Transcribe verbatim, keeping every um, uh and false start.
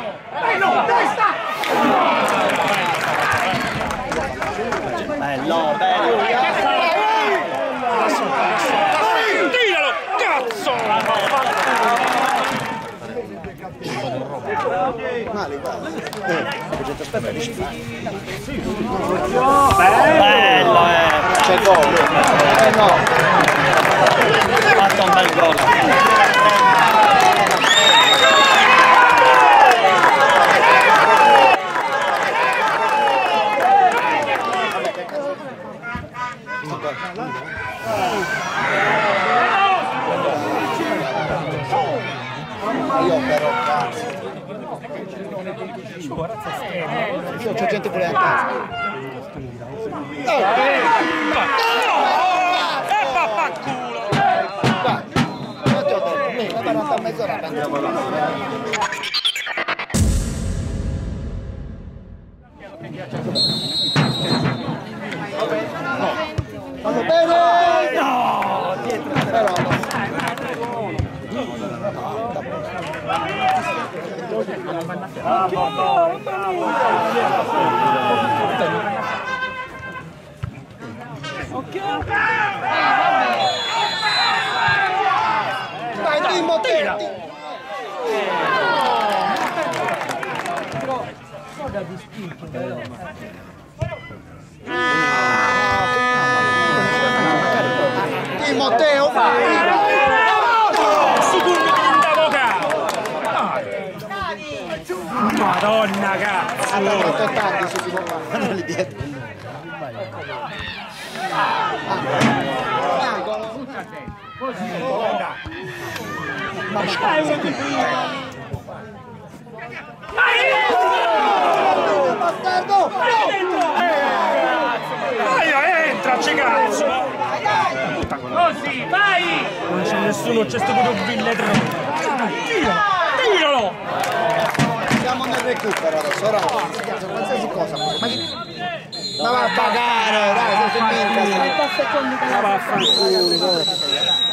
Bello, testa! Bello, bello! Tiralo, cazzo! Male, guarda. Bello, eh! C'è il gol! Eh no! Ha fatto un bel gol! Io però cazzo. C'è gente pure a casa. E pappaculo! Guarda, io ti ho detto, ma per a mezz'ora andiamo là. Vanno bene! No! Dietro però. Dai, primo tira! Guarda di spinto, però. Timoteo! Madonna cazzo! Hanno fatto tardi su tipo qua, hanno lì dietro. Ma c'hai uno di prima! Bastardo! Vai, entraci cazzo! Così, vai! Non c'è nessuno, c'è stato un billetto! Tiralo! Tiralo! Siamo nel recupero adesso, ora qualsiasi cosa. Ma che... Ma va a pagare, dai, sei in mente. Ma vaffanculo!